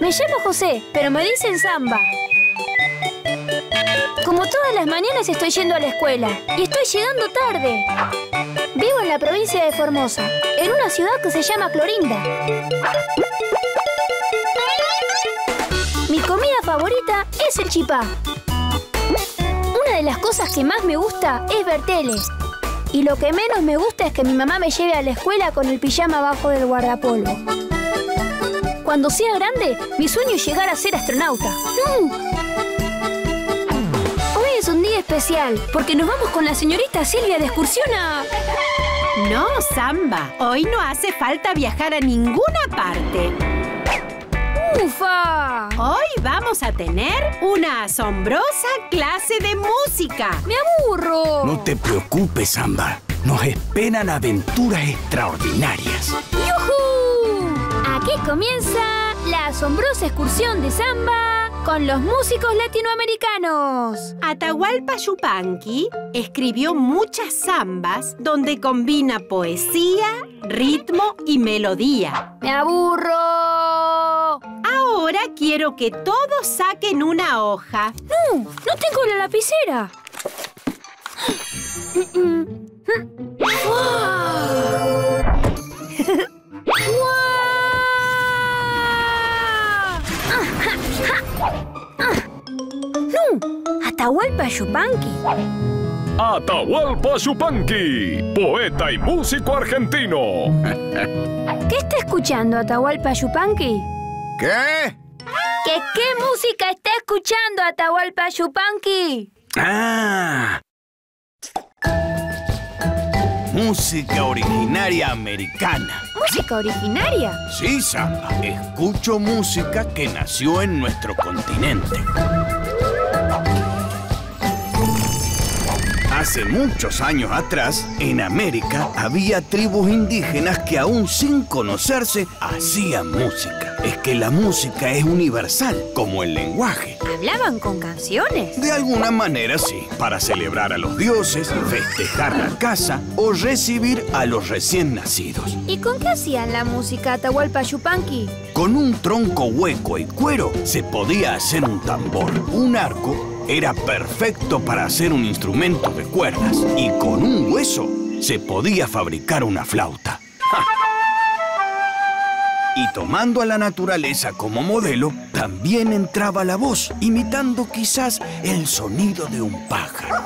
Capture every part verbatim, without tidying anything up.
Me llamo José, pero me dicen Samba. Como todas las mañanas estoy yendo a la escuela y estoy llegando tarde. Vivo en la provincia de Formosa, en una ciudad que se llama Clorinda. Mi comida favorita es el chipá. Una de las cosas que más me gusta es ver tele. Y lo que menos me gusta es que mi mamá me lleve a la escuela con el pijama abajo del guardapolvo. Cuando sea grande, mi sueño es llegar a ser astronauta. ¡No! Hoy es un día especial, porque nos vamos con la señorita Silvia de excursión a... No, Samba. Hoy no hace falta viajar a ninguna parte. ¡Ufa! Hoy vamos a tener una asombrosa clase de música. ¡Me aburro! No te preocupes, Samba. Nos esperan aventuras extraordinarias. ¡Yujú! Aquí comienza la asombrosa excursión de Samba con los músicos latinoamericanos. Atahualpa Yupanqui escribió muchas zambas donde combina poesía, ritmo y melodía. ¡Me aburro! Ahora quiero que todos saquen una hoja. ¡No! ¡No tengo la lapicera! ¡No! ¡Atahualpa Yupanqui! Atahualpa Yupanqui, poeta y músico argentino. ¿Qué está escuchando Atahualpa Yupanqui? ¿Qué? ¿Qué, qué música está escuchando Atahualpa Yupanqui? ¡Ah! Música originaria americana. ¿Música originaria? Sí, Samba. Escucho música que nació en nuestro continente. Hace muchos años atrás, en América, había tribus indígenas que aún sin conocerse, hacían música. Es que la música es universal, como el lenguaje. ¿Hablaban con canciones? De alguna manera sí, para celebrar a los dioses, festejar la casa o recibir a los recién nacidos. ¿Y con qué hacían la música Atahualpa Yupanqui? Con un tronco hueco y cuero se podía hacer un tambor. Un arco era perfecto para hacer un instrumento de cuerdas. Y con un hueso se podía fabricar una flauta. ¡Ja! Y tomando a la naturaleza como modelo, también entraba la voz, imitando quizás el sonido de un pájaro.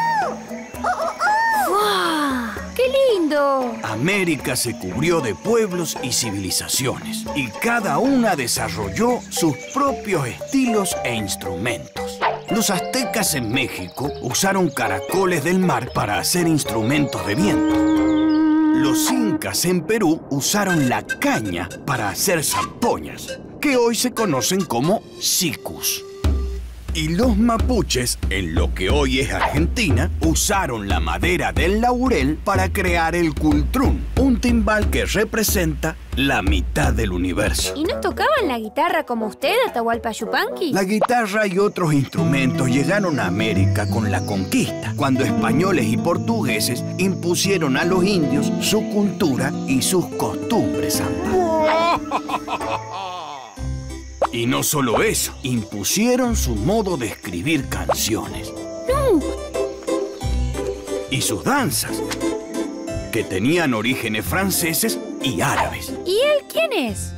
¡Wow! ¡Qué lindo! América se cubrió de pueblos y civilizaciones, y cada una desarrolló sus propios estilos e instrumentos. Los aztecas en México usaron caracoles del mar para hacer instrumentos de viento. Los incas en Perú usaron la caña para hacer zampoñas, que hoy se conocen como sicus. Y los mapuches, en lo que hoy es Argentina, usaron la madera del laurel para crear el cultrún, un timbal que representa la mitad del universo. ¿Y no tocaban la guitarra como usted, Atahualpa Yupanqui? La guitarra y otros instrumentos llegaron a América con la conquista, cuando españoles y portugueses impusieron a los indios su cultura y sus costumbres, Samba. Y no solo eso, impusieron su modo de escribir canciones. ¡No! Y sus danzas, que tenían orígenes franceses y árabes. ¿Y él quién es?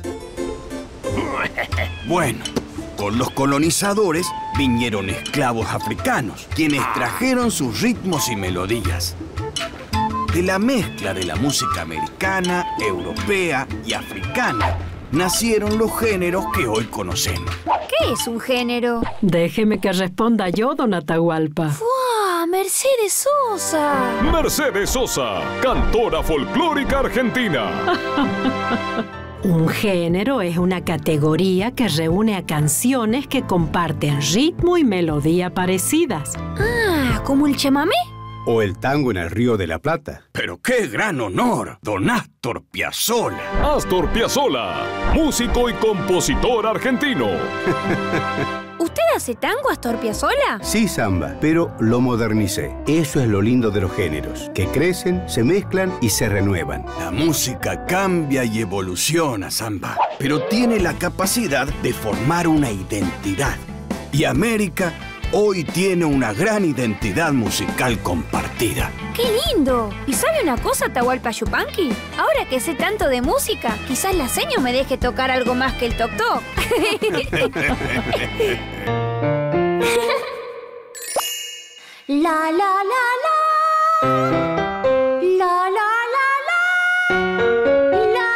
Bueno, con los colonizadores vinieron esclavos africanos, quienes trajeron sus ritmos y melodías. De la mezcla de la música americana, europea y africana, nacieron los géneros que hoy conocemos. ¿Qué es un género? Déjeme que responda yo, don Atahualpa. ¡Fua! ¡Mercedes Sosa! Mercedes Sosa, cantora folclórica argentina. Un género es una categoría que reúne a canciones que comparten ritmo y melodía parecidas. Ah, ¿como el chamamé? O el tango en el Río de la Plata. ¡Pero qué gran honor! ¡Don Astor Piazzolla! Astor Piazzolla, músico y compositor argentino. ¿Usted hace tango Astor Piazzolla? Sí, Samba, pero lo modernicé. Eso es lo lindo de los géneros, que crecen, se mezclan y se renuevan. La música cambia y evoluciona, Samba, pero tiene la capacidad de formar una identidad. Y América hoy tiene una gran identidad musical compartida. ¡Qué lindo! ¿Y sabe una cosa, Atahualpa Yupanqui? Ahora que sé tanto de música, quizás la seño me deje tocar algo más que el toc-toc. La, la, la, la. La, la, la, la. La,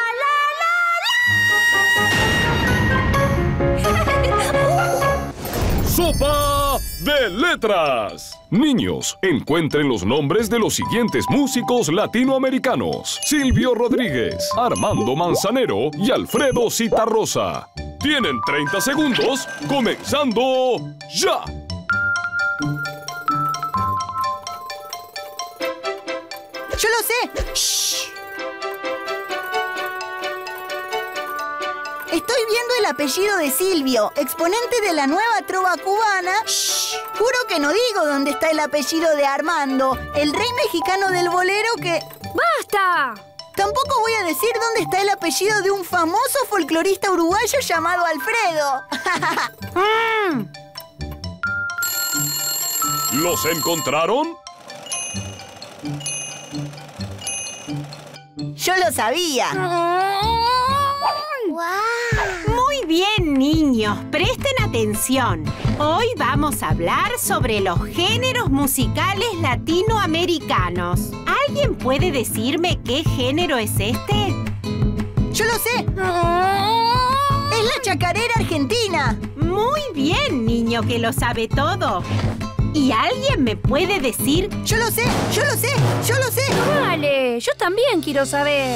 la, la, la. ¡Sopa de letras! Niños, encuentren los nombres de los siguientes músicos latinoamericanos: Silvio Rodríguez, Armando Manzanero y Alfredo Zitarrosa. Tienen treinta segundos, comenzando ya. ¡Yo lo sé! ¡Shh! Estoy viendo el apellido de Silvio, exponente de la nueva trova cubana. ¡Shh! Juro que no digo dónde está el apellido de Armando, el rey mexicano del bolero que... ¡Basta! Tampoco voy a decir dónde está el apellido de un famoso folclorista uruguayo llamado Alfredo. mm. ¿Los encontraron? Yo lo sabía. Muy bien, niños, presten atención. Hoy vamos a hablar sobre los géneros musicales latinoamericanos. ¿Alguien puede decirme qué género es este? Yo lo sé. Es la chacarera argentina. Muy bien, niño, que lo sabe todo. ¿Y alguien me puede decir? Yo lo sé, yo lo sé, yo lo sé. Vale, yo también quiero saber.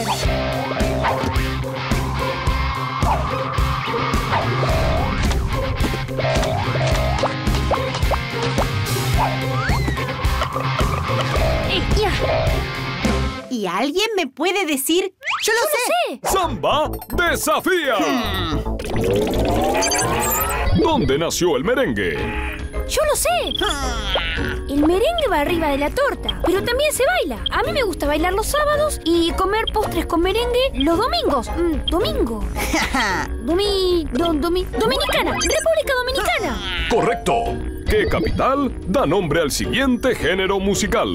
Eh, ya. ¿Y alguien me puede decir? Yo lo sé. sé. ¡Samba desafía! ¿Dónde nació el merengue? Yo lo sé. El merengue va arriba de la torta, pero también se baila. A mí me gusta bailar los sábados y comer postres con merengue los domingos. Mm, domingo. Domi, do, domi, Dominicana. República Dominicana. ¡Correcto! ¿Qué capital da nombre al siguiente género musical?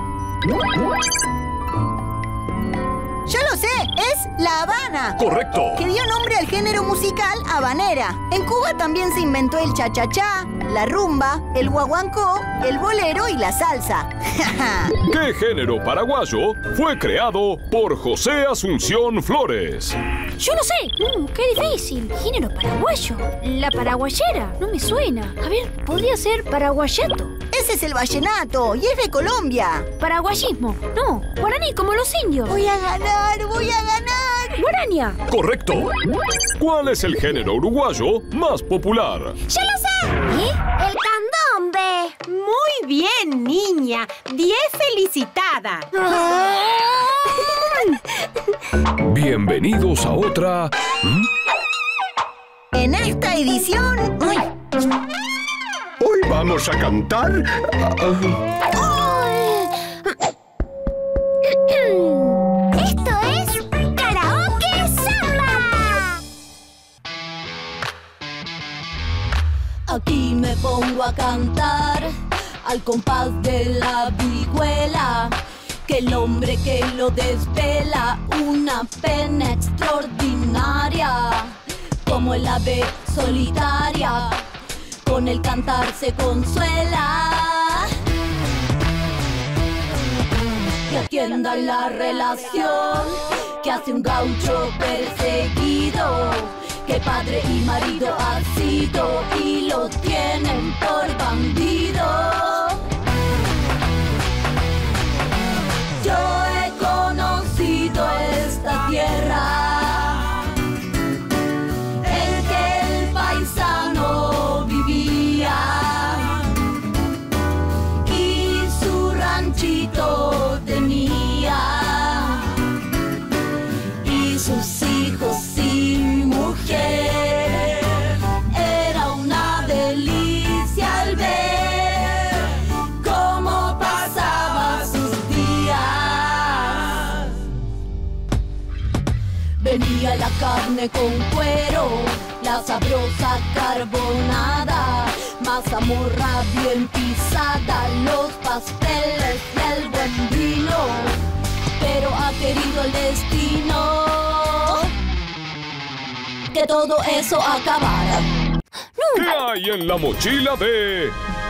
Yo lo sé, es La Habana. ¡Correcto! Que dio nombre al género musical habanera. En Cuba también se inventó el cha-cha-cha, la rumba, el guaguancó, el bolero y la salsa. ¿Qué género paraguayo fue creado por José Asunción Flores? Yo lo sé. Mm, qué difícil. Género paraguayo. La paraguayera. No me suena. A ver, podría ser paraguayato. Ese es el vallenato y es de Colombia. Paraguayismo. No, guaraní como los indios. Voy a ganar, voy a ganar. Guarania. ¡Correcto! ¿Cuál es el género uruguayo más popular? ¡Ya lo sé! ¿Eh? El candombe. Muy bien, niña. diez felicitada. Bienvenidos a otra... ¿Mm? En esta edición... ¡Uy! Hoy vamos a cantar... Esto es Karaoke Samba. Aquí me pongo a cantar al compás de la vihuela, que el hombre que lo desvela una pena extraordinaria, como el ave solitaria, con el cantar se consuela. Que atienda la relación que hace un gaucho perseguido, que padre y marido ha sido y lo tienen por bandido. Yo he conocido esta tierra en que el paisano vivía y su ranchito tenía y sus hijos sin mujer. Era una delicia. carne con cuero, la sabrosa carbonada, mazamorra bien pisada, los pasteles y el buen vino. Pero ha querido el destino que todo eso acabara. ¿Qué hay en la mochila de...?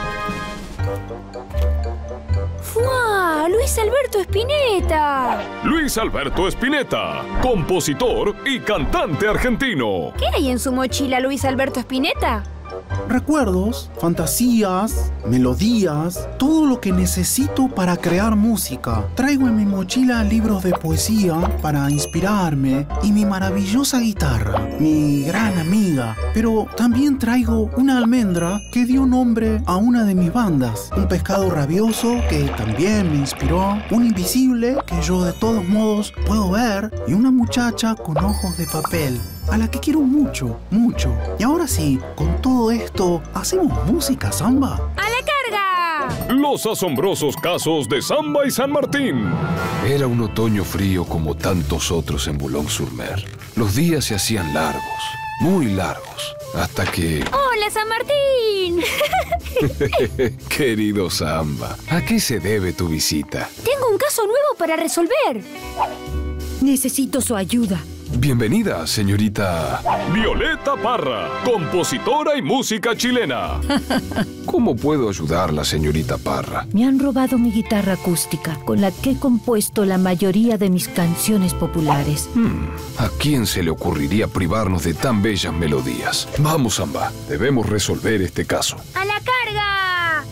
¡Fua! ¡Luis Alberto Spinetta! Luis Alberto Spinetta, compositor y cantante argentino. ¿Qué hay en su mochila, Luis Alberto Spinetta? Recuerdos, fantasías, melodías, todo lo que necesito para crear música. Traigo en mi mochila libros de poesía para inspirarme y mi maravillosa guitarra, mi gran amiga. Pero también traigo una almendra que dio nombre a una de mis bandas, un pescado rabioso que también me inspiró, un invisible que yo de todos modos puedo ver y una muchacha con ojos de papel, a la que quiero mucho, mucho. Y ahora sí, con todo esto, ¿hacemos música samba? ¡A la carga! Los asombrosos casos de Samba y San Martín. Era un otoño frío como tantos otros en Boulogne-sur-Mer. Los días se hacían largos, muy largos, hasta que... ¡Hola, San Martín! Querido Samba, ¿a qué se debe tu visita? Tengo un caso nuevo para resolver. Necesito su ayuda. Bienvenida, señorita... Violeta Parra, compositora y música chilena. ¿Cómo puedo ayudarla, señorita Parra? Me han robado mi guitarra acústica, con la que he compuesto la mayoría de mis canciones populares. Hmm, ¿a quién se le ocurriría privarnos de tan bellas melodías? Vamos, Samba, debemos resolver este caso. ¡A la carga!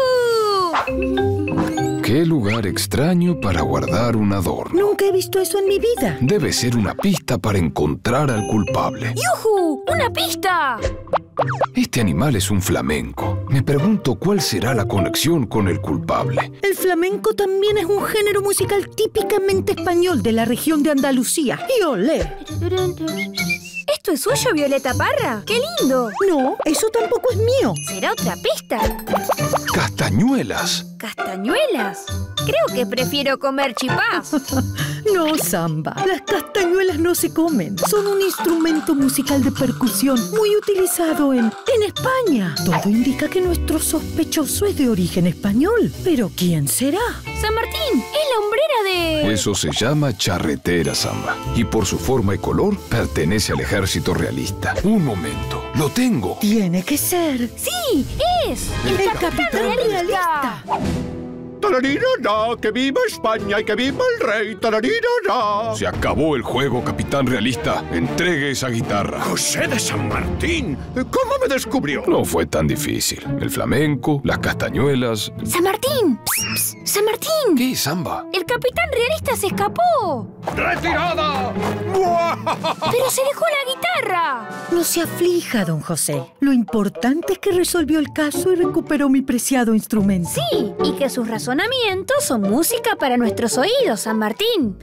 ¡Yujú! ¡Qué lugar extraño para guardar un adorno! Nunca he visto eso en mi vida. Debe ser una pista para encontrar al culpable. ¡Yujú! ¡Una pista! Este animal es un flamenco. Me pregunto cuál será la conexión con el culpable. El flamenco también es un género musical típicamente español de la región de Andalucía. ¡Y olé! ¿Esto es suyo, Violeta Parra? ¡Qué lindo! No, eso tampoco es mío. ¿Será otra pista? ¡Castañuelas! ¿Castañuelas? Creo que prefiero comer chipás. No, Samba. Las castañuelas no se comen. Son un instrumento musical de percusión muy utilizado en, en España. Todo indica que nuestro sospechoso es de origen español. ¿Pero quién será? San Martín, es la hombrera de... Eso se llama charretera, Samba. Y por su forma y color, pertenece al ejército realista. Un momento. ¡Lo tengo! Tiene que ser. ¡Sí! ¡Es! ¡El, El capitán, capitán realista! ¡Tararira! ¡Que viva España y que viva el rey! ¡Tararira! Se acabó el juego, capitán realista. Entregue esa guitarra. ¡José de San Martín! ¿Cómo me descubrió? No fue tan difícil. El flamenco, las castañuelas... ¡San Martín! Psst, psst. ¡San Martín! ¿Qué, Samba? ¡El capitán realista se escapó! ¡Retirada! ¡Pero se dejó la guitarra! No se aflija, don José. Lo importante es que resolvió el caso y recuperó mi preciado instrumento. Sí, y que sus razonamientos son música para nuestros oídos, San Martín.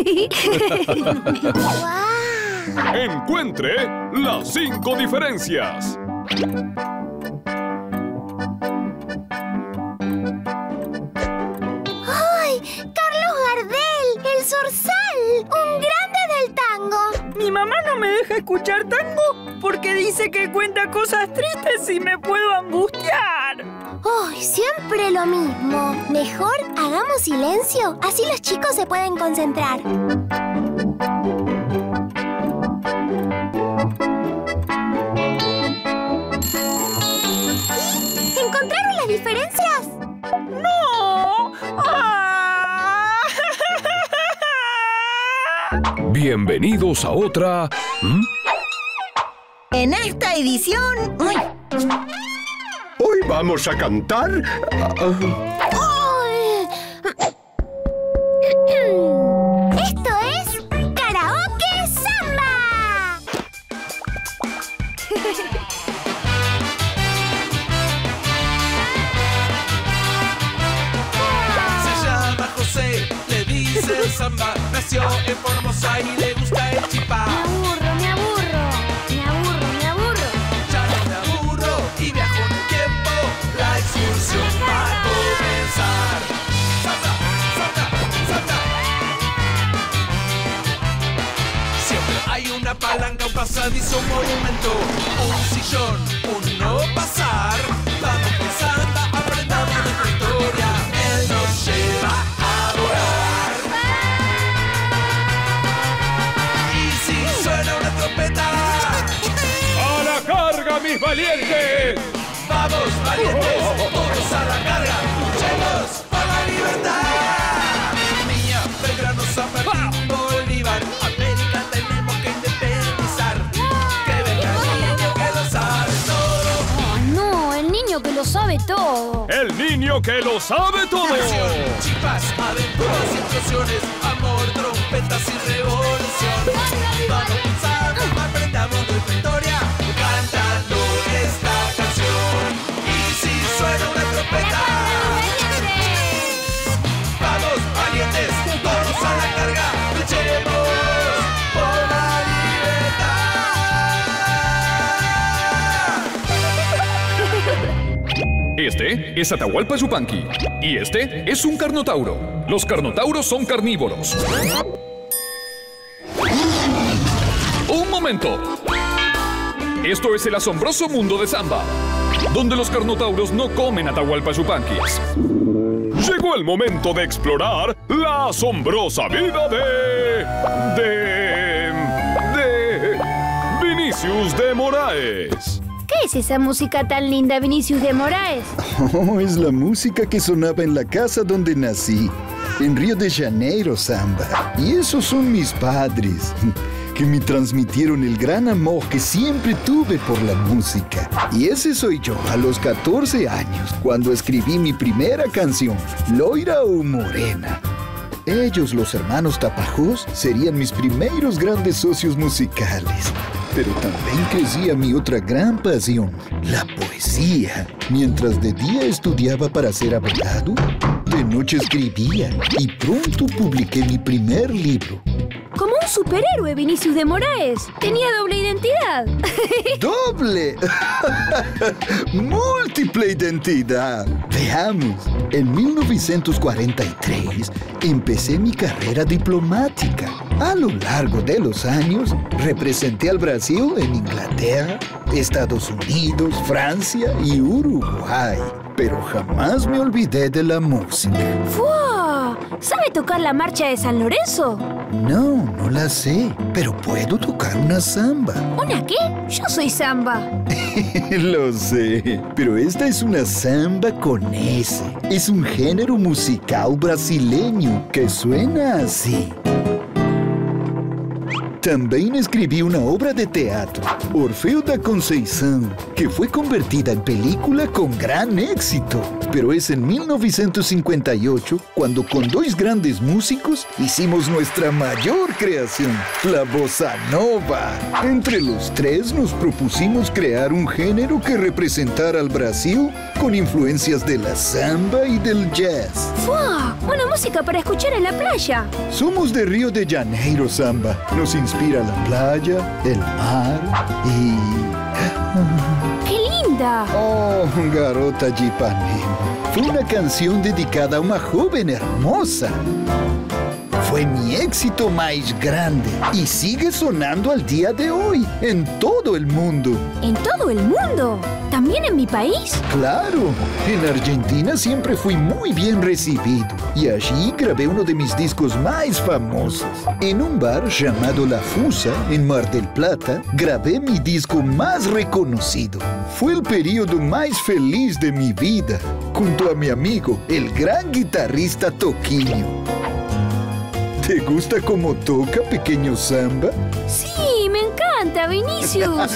Encuentre las cinco diferencias. ¡Ay! ¡Carlos Gardel! ¡El Zorzal! ¡Un grande del tango! Mi mamá no me deja escuchar tango porque dice que cuenta cosas tristes y me puedo angustiar. ¡Ay! Siempre lo mismo. Mejor hagamos silencio, así los chicos se pueden concentrar. ¿Encontraron las diferencias? ¡No! ¡Ah! Bienvenidos a otra... ¿Mm? En esta edición... ¡Uy! Hoy vamos a cantar... ¡Esto es Karaoke Samba! Se llama José, le dicen Samba. Nació en Formosa y le gusta el chipá. Me aburro, me aburro, me aburro, me aburro. Ya no me aburro y viajo en el tiempo. La excursión va a comenzar. ¡Samba, samba, samba! Siempre hay una pasadizo, un monumento, un sillón, un no pasar. Vamos con Santa, aprendamos nuestra historia. Él nos lleva a volar. Y si suena una trompeta, ¡a la carga, mis valientes! Vamos, valientes, todos a la carga. Luchemos por la libertad. Niña, Belgrano, San Martín, Bolívar, América tenemos que independizar. Que venga el niño que lo sabe todo. Oh, no, el niño que lo sabe todo. ¡El niño que lo sabe todo! Acción, chispas, aventuras, explosiones, amor, trompetas y revolución. Vamos pensando, aprendamos nuestra historia, cantando esta canción. Y si suena una trompeta, vamos, valientes, todos a la carga, luchemos por la libertad. Este es Atahualpa Yupanqui y este es un carnotauro. Los carnotauros son carnívoros. ¡Un momento! Esto es el asombroso mundo de Samba, donde los carnotauros no comen Atahualpa Yupanquis. Llegó el momento de explorar la asombrosa vida de... de... de... Vinicius de Moraes. ¿Qué es esa música tan linda, Vinicius de Moraes? Oh, es la música que sonaba en la casa donde nací, en Río de Janeiro, Samba. Y esos son mis padres, que me transmitieron el gran amor que siempre tuve por la música. Y ese soy yo, a los catorce años, cuando escribí mi primera canción, Loira o Morena. Ellos, los hermanos Tapajós, serían mis primeros grandes socios musicales. Pero también crecía mi otra gran pasión, la poesía. Mientras de día estudiaba para ser abogado, de noche escribía y pronto publiqué mi primer libro. Como un superhéroe, Vinicius de Moraes. Tenía doble identidad. ¡Doble! ¡Múltiple identidad! Veamos. En mil novecientos cuarenta y tres empecé mi carrera diplomática. A lo largo de los años, representé al Brasil en Inglaterra, Estados Unidos, Francia y Uruguay. Pero jamás me olvidé de la música. ¡Fua! ¿Sabe tocar la marcha de San Lorenzo? No, no la sé, pero puedo tocar una samba. ¿Una qué? Yo soy samba. Lo sé, pero esta es una samba con S. Es un género musical brasileño que suena así. También escribí una obra de teatro, Orfeo da Conceição, que fue convertida en película con gran éxito. Pero es en mil novecientos cincuenta y ocho cuando con dos grandes músicos hicimos nuestra mayor creación, la bossa nova. Entre los tres nos propusimos crear un género que representara al Brasil con influencias de la samba y del jazz. ¡Fua! Una música para escuchar en la playa. Somos de Río de Janeiro, Samba. Nos inspira la playa, el mar y... ¡Qué linda! Oh, Garota de Ipanema. Fue una canción dedicada a una joven hermosa. Fue mi éxito más grande y sigue sonando al día de hoy, en todo el mundo. ¿En todo el mundo? ¿También en mi país? Claro, en Argentina siempre fui muy bien recibido y allí grabé uno de mis discos más famosos. En un bar llamado La Fusa, en Mar del Plata, grabé mi disco más reconocido. Fue el periodo más feliz de mi vida, junto a mi amigo, el gran guitarrista Toquinho. ¿Te gusta cómo toca, pequeño Samba? Sí, me encanta, Vinicius.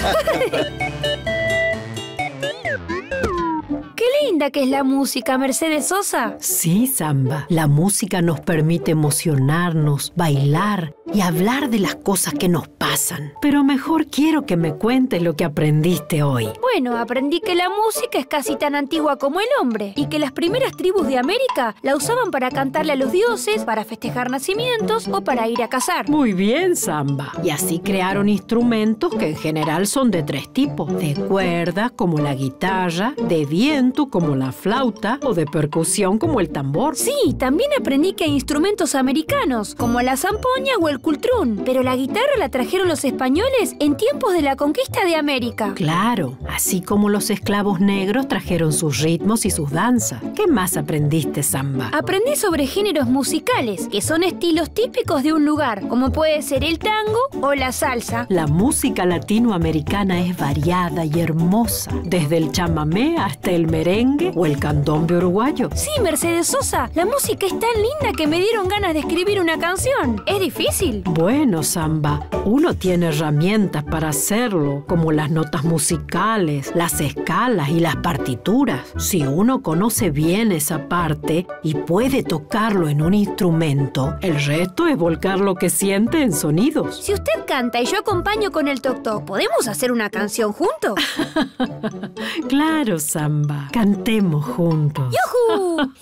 Qué linda que es la música, Mercedes Sosa. Sí, Samba. La música nos permite emocionarnos, bailar y hablar de las cosas que nos pasan. Pero mejor quiero que me cuentes lo que aprendiste hoy. Bueno, aprendí que la música es casi tan antigua como el hombre y que las primeras tribus de América la usaban para cantarle a los dioses, para festejar nacimientos o para ir a cazar. Muy bien, Samba. Y así crearon instrumentos que en general son de tres tipos. De cuerda, como la guitarra, de viento, como como la flauta o de percusión como el tambor. Sí, también aprendí que hay instrumentos americanos, como la zampoña o el cultrún. Pero la guitarra la trajeron los españoles en tiempos de la conquista de América. Claro, así como los esclavos negros trajeron sus ritmos y sus danzas. ¿Qué más aprendiste, Samba? Aprendí sobre géneros musicales, que son estilos típicos de un lugar, como puede ser el tango o la salsa. La música latinoamericana es variada y hermosa, desde el chamamé hasta el merengue o el candombe uruguayo. Sí, Mercedes Sosa, la música es tan linda que me dieron ganas de escribir una canción. ¿Es difícil? Bueno, Samba, uno tiene herramientas para hacerlo, como las notas musicales, las escalas y las partituras. Si uno conoce bien esa parte y puede tocarlo en un instrumento, el resto es volcar lo que siente en sonidos. Si usted canta y yo acompaño con el toc-toc, ¿podemos hacer una canción juntos? Claro, Samba. Cantemos juntos. ¡Yujú!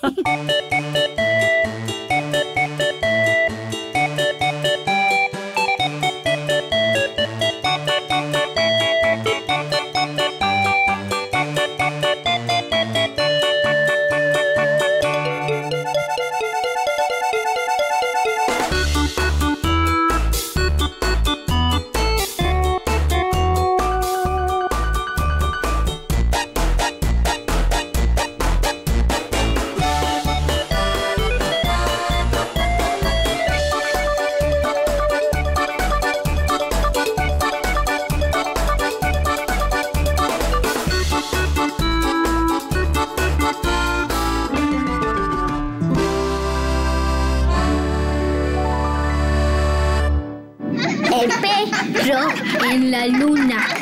El perro en la luna.